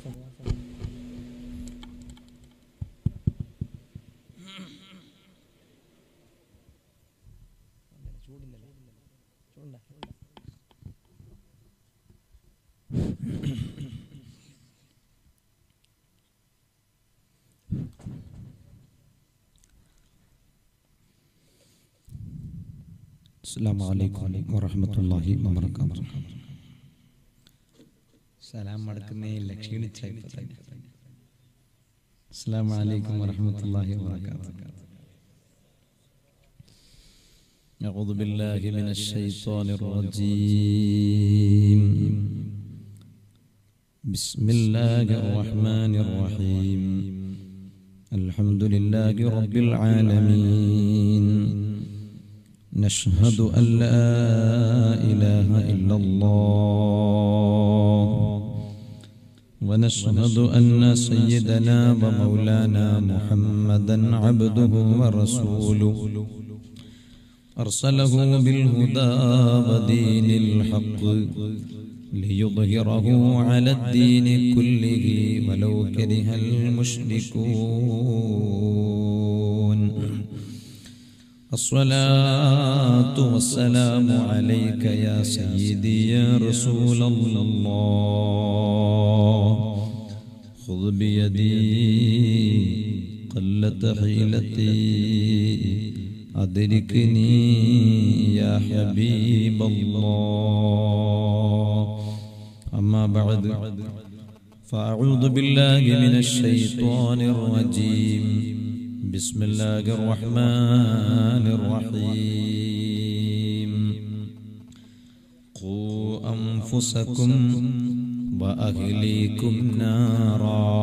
السلام عليكم ورحمة الله وبركاته. سلام عليكم السلام عليكم ورحمة الله وبركاته. أعوذ بالله من الشيطان الرجيم. بسم الله الرحمن الرحيم. الحمد لله رب العالمين. نشهد أن لا إله إلا الله ونشهد أن سيدنا ومولانا محمدا عبده ورسوله أرسله بالهدى ودين الحق ليظهره على الدين كله ولو كره المشركون. الصلاة والسلام عليك يا سيدي يا رسول الله. خذ بيدي قلت حيلتي أدركني يا حبيب الله. أما بعد فأعوذ بالله من الشيطان الرجيم. بسم الله الرحمن الرحيم. قوا أنفسكم وأهليكم نارا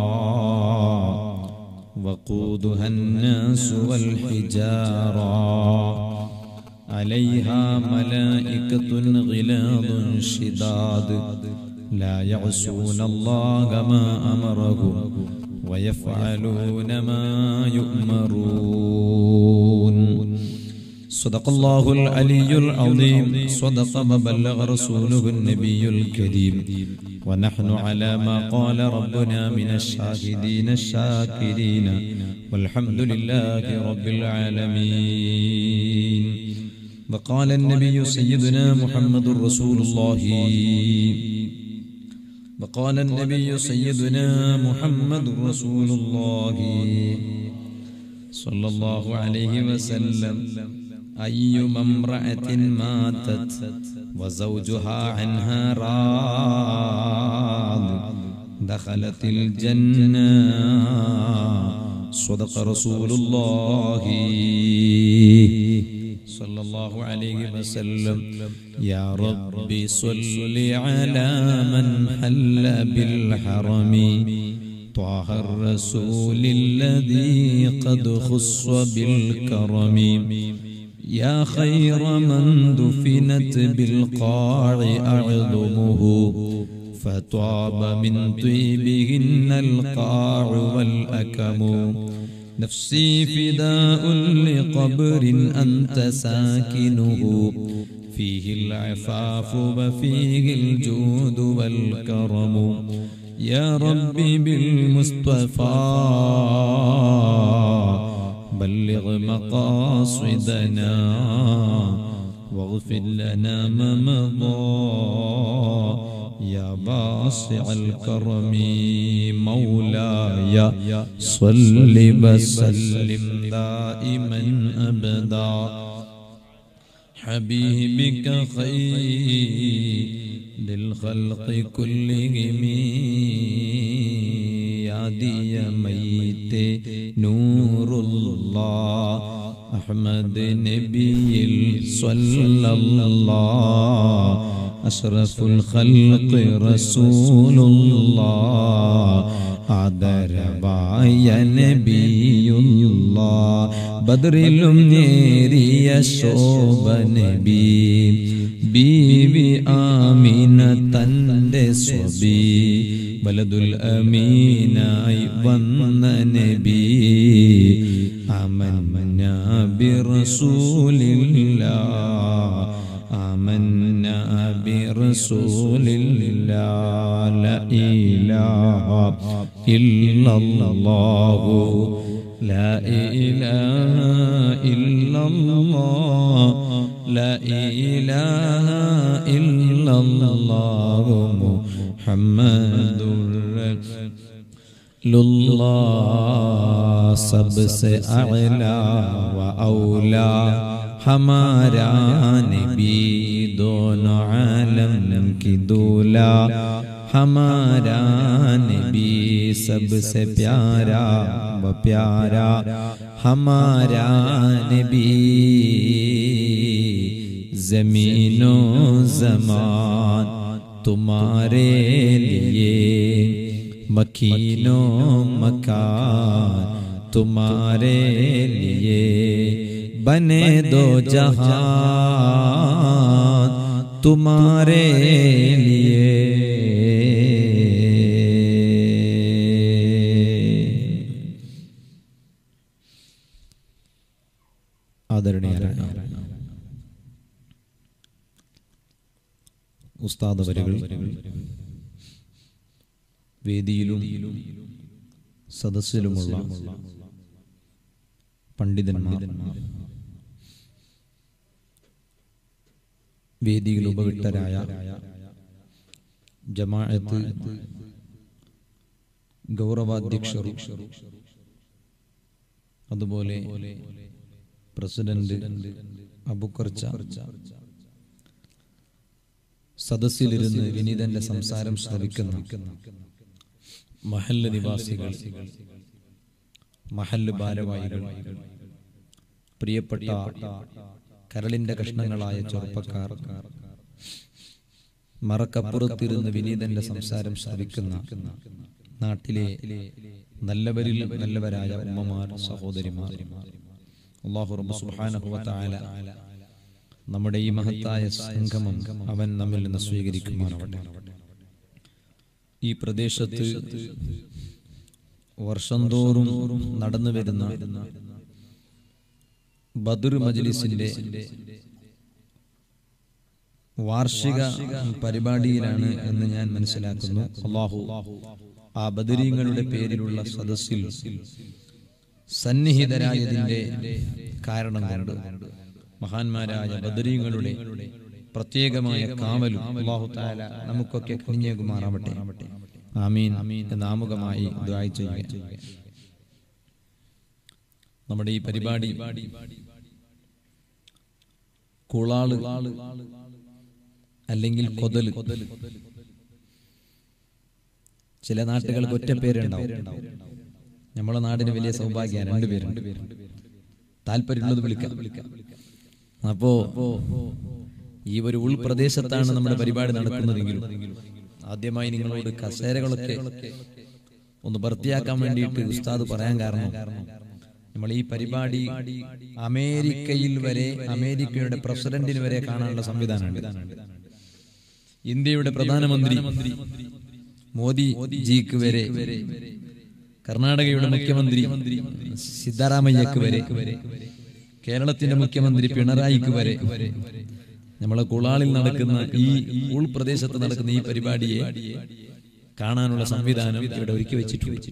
وقودها الناس والحجارة عليها ملائكة غلاظ شداد لا يعصون الله ما أمرهم ويفعلون ما يؤمرون. صدق الله العلي العظيم. صدق وبلغ رسوله النبي الكريم. ونحن على ما قال ربنا من الشاهدين الشاكرين والحمد لله رب العالمين. وقال النبي سيدنا محمد رسول الله. وقال النبي سيدنا محمد رسول الله صلى الله عليه وسلم. أيما امرأة ماتت وزوجها عنها راض دخلت الجنة. صدق رسول الله صلى الله عليه وسلم. يا رب صل على من حل بالحرم طه الرسول الذي قد خص بالكرم. يا خير من دفنت بالقاع أعظمه فطاب من طيبهن القاع والأكم. نفسي فداء لقبر أنت ساكنه فيه العفاف وفيه الجود والكرم. يا ربي بالمصطفى بلغ مقاصدنا واغفر لنا ما مضى يا واسع الكرم. مولاي صل وسلم دائما أبدا حبيبك خير الخلق كلهم. يا دي ميت نور الله أحمد نبي صلى الله أشرف الخلق رسول الله ആദരവായ നബിയുള്ള ബദറിലും നേരിയ ശോഭ നബി ബീവി ആമിന തന്റെ സ്വബി വലദുൽ അമീനായി വന്ന നബി ആമന്നാ ബിറസൂലില്ലാഹ് ആമന്നാ ബിറസൂലില്ലാഹ് رسول الله لا إله إلا الله لا إله إلا الله لا إله إلا الله محمد लुल्लाह सबसे अअला व औला हमारा नबी दोनों आलम की दूला हमारा नबी सबसे प्यारा व प्यारा हमारा नबी ज़मीनो ज़मान तुम्हारे लिए मकीनो मकान तुम्हारे लिए बने दो जहान तुम्हारे लिए आदरणीय उस्ताद वरिകൾ വേദിയിലും സദസ്സിലുമുള്ള പണ്ഡിതന്മാർ, വേദിയിൽ ഉപവിഷ്ടരായ ജമാഅത്ത് ഗൗരവാധ്യക്ഷർ, അതുപോലെ പ്രസിഡന്റ് അബുക്കർച്ച, സദസ്സിലിരുന്ന് വിനീതന്റെ സംസാരം ശ്രവിക്കുന്ന മഹല്ല് നിവാസികൾ, മഹല്ല് ഭാരവാഹികൾ, പ്രിയപ്പെട്ട കരളിന്റെ കഷ്ണങ്ങളായ ചെറുപ്പക്കാർ, മറക്കപ്പുറത്തിരുന്ന് വിനീതന്റെ സംസാരം ശ്രവിക്കുന്ന നാട്ടിലെ നല്ലവരിൽ നല്ലവരായ ഉമ്മമാർ, സഹോദരിമാർ, അല്ലാഹു റബ്ബ് സുബ്ഹാനഹു വ തആല നമ്മുടെ ഈ മഹത്തായ സംഗമം അവൻ നമ്മിൽ നിന്ന് സ്വീകരിക്കുമാറാവട്ടെ. ഈ പ്രദേശത്ത് വർഷം തോറും നടന്നു വരുന്ന ബദർ മജ്ലിസിന്റെ വാർഷിക പരിപാടിയിലാണ് എന്ന് ഞാൻ മനസ്സിലാക്കുന്നു. അല്ലാഹു ആ ബദരീങ്ങളുടെ പേരിലുള്ള സദസ്സിൽ സന്നിഹിതരായതിന്റെ കാരണം കൊണ്ട് മഹാന്മാരായ ബദരീങ്ങളുടെ പ്രത്യേകമായ കാവലും അല്ലാഹു തആല നമുക്കൊക്കെ കനിഞ്ഞേകുമാറാവട്ടെ. ആമീൻ എന്ന് ആമുഖമായി ദുആ ചെയ്യുക. നമ്മുടെ ഈ പരിപാടി കുളാള് അല്ലെങ്കിൽ കൊതല്, ചില നാട്ടുകൾക്ക് ഒറ്റ പേരുണ്ടാവും. നമ്മളെ നാടിന് വലിയ സൗഭാഗ്യം, രണ്ടുപേരുണ്ട്. താല്പര്യമുള്ളത് വിളിക്കാം. അപ്പോ ഈ ഒരു ഉൾപ്രദേശത്താണ് നമ്മുടെ പരിപാടി നടക്കുന്നതെങ്കിലും ആദ്യമായി നിങ്ങളോട് കസേരകളൊക്കെ ഒന്ന് വൃത്തിയാക്കാൻ വേണ്ടിയിട്ട് ഉസ്താദ് പറയാൻ കാരണം, നമ്മൾ ഈ പരിപാടി അമേരിക്കയിൽ വരെ, അമേരിക്കയുടെ പ്രസിഡന്റിന് വരെ കാണാനുള്ള സംവിധാനമുണ്ട്. ഇന്ത്യയുടെ പ്രധാനമന്ത്രി മോദി ജിക്ക് വരെ, കർണാടകയുടെ മുഖ്യമന്ത്രി സിദ്ധരാമയ്യക്ക് വരെ, കേരളത്തിന്റെ മുഖ്യമന്ത്രി പിണറായിക്ക് വരെ നമ്മളെ കുളാളിൽ നടക്കുന്ന ഈ ഉൾപ്രദേശത്ത് നടക്കുന്ന ഈ പരിപാടിയെ കാണാനുള്ള സംവിധാനം ഇവിടെ ഒരുക്കി വെച്ചിട്ടുണ്ട്.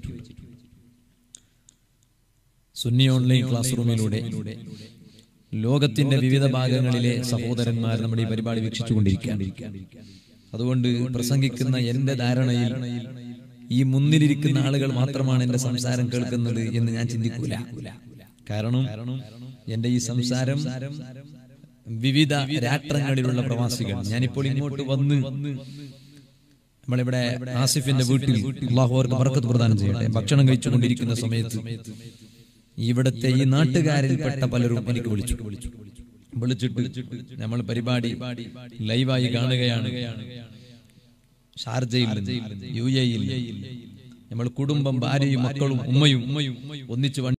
സുന്നി ഓൺലൈൻ ക്ലാസ് റൂമിലൂടെ ലോകത്തിന്റെ വിവിധ ഭാഗങ്ങളിലെ സഹോദരന്മാർ നമ്മുടെ ഈ പരിപാടി വീക്ഷിച്ചുകൊണ്ടിരിക്കുകയാണ്. അതുകൊണ്ട് പ്രസംഗിക്കുന്ന എന്റെ ധാരണയിൽ ഈ മുന്നിലിരിക്കുന്ന ആളുകൾ മാത്രമാണ് എന്റെ സംസാരം കേൾക്കുന്നത് എന്ന് ഞാൻ ചിന്തിക്കൂല. കാരണം എന്റെ ഈ സംസാരം വിവിധ രാഷ്ട്രങ്ങളിലുള്ള പ്രവാസികൾ, ഞാനിപ്പോൾ ഇങ്ങോട്ട് വന്ന് നമ്മളിവിടെ ആസിഫിന്റെ വീട്ടിൽ അല്ലാഹു അവർക്ക് ബർക്കത്ത് പ്രദാനം ചെയ്യട്ടെ, ഭക്ഷണം കഴിച്ചുകൊണ്ടിരിക്കുന്ന സമയത്ത് ഇവിടുത്തെ ഈ നാട്ടുകാരിൽപ്പെട്ട പലരും എനിക്ക് വിളിച്ചിട്ട് നമ്മൾ പരിപാടി ലൈവായി കാണുകയാണ്. ഷാർജയിൽ, UAE, നമ്മൾ കുടുംബം, ഭാര്യയും മക്കളും ഉമ്മയും ഒന്നിച്ച്